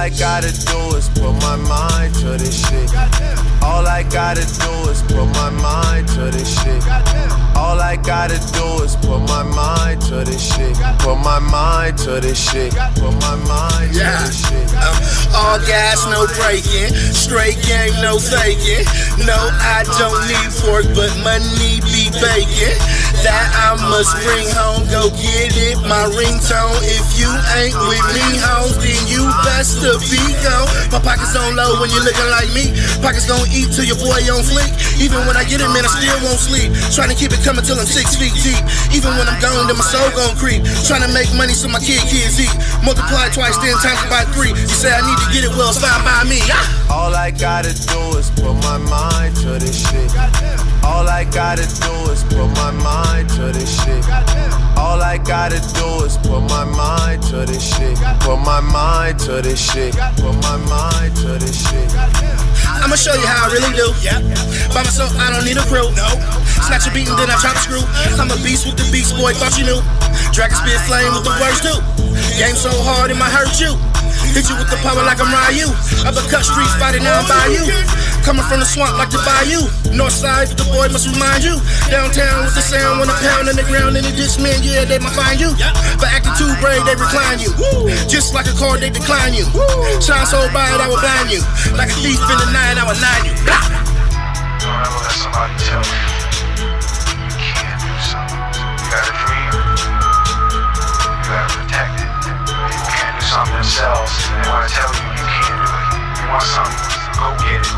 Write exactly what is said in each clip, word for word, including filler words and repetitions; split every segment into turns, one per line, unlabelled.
I gotta do is put my mind to this shit. All I gotta do is put my mind to this shit. All I gotta do is put my mind to this shit. Put my mind to this shit. Put my mind to
yeah.
this shit.
Um, all gas, no breaking. Straight game, no faking. No, I don't need pork, but money be baking. That I must bring home, go get it, my ringtone. If you ain't with me, hoes, then you best to be gone. My pockets on low when you looking like me. Pockets gon' eat till your boy on fleek. Even when I get it, man, I still won't sleep. Trying to keep it coming till I'm six feet deep. Even when I'm gone, then my soul gon' creep. Trying to make money so my kid kids eat. Multiply twice, ten times by three. You say I need to get it, well, it's fine by me. Ah!
All I gotta do is put my mind to this shit. All I gotta do is put my mind to this shit. All I gotta do is put my mind to this shit. Put my mind to this shit. Put my mind to this shit.
I'ma show you how I really do. By myself, I don't need a crew. Snatch a beat and then I try to screw. I'm a beast with the beast, boy, thought you knew. Dragon spit flame with the words too. Game so hard it might hurt you. Hit you with the power like I'm Ryu. Uppercut street fighting now I'm by you. Coming from the swamp like the bayou. Northside, the boy must remind you. Downtown with the sound when I pound in the ground in the ditch, man, yeah, they might find you. But acting too brave, they recline you. Just like a car, they decline you. Shine so bright, I will blind you. Like a thief in the night, I will nine you.
Don't ever let somebody tell you you can't do something. You got a dream, you gotta protect it. You can't do something themselves, they wanna tell you you can't do it. You want something, go get it.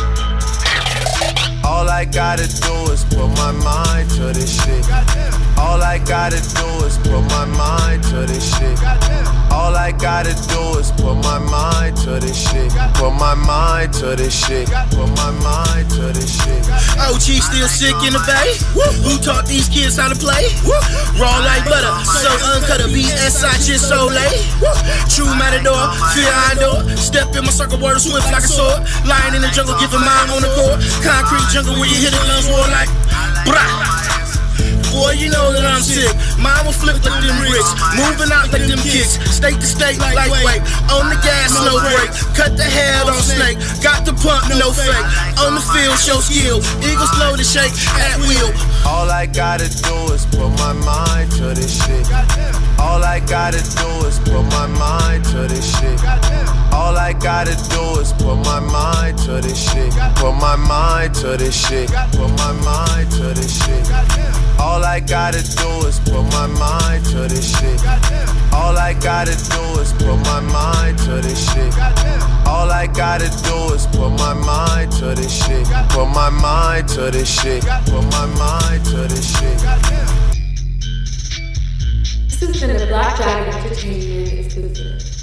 All I gotta do is put my mind to this shit. All I gotta do is put my mind to this shit. All I gotta do is put my mind to this shit. Put my mind to this shit. Put my mind to this shit.
O G still sick in the bay. Who taught these kids how to play? Raw like butter, so uncut a B S I just so late. True matador, fear I adore. Step in my circle, word swift like a sword. Lying in the jungle, giving mine on the court. Concrete jungle where you hit it, guns war like brah. Boy, you know that I'm sick. Mine will flip like them rich. Moving out like them kicks. State to state, lightweight. On the gas, no break. Cut the head on snake. Got the pump, no fake. On the field, show skill. Eagles know to shake at will.
All I gotta do is put my mind to this shit. All I gotta do is put my mind to this shit. All I gotta do is put my mind to this shit. Put my mind to this shit. Put my mind to this shit. All I gotta do is put my mind to this shit. All I gotta do is put my mind to this shit. All I gotta do is put my mind to this shit. Put my mind to this shit. Put my mind to this shit.
This has been a Black Dragon Entertainment exclusive.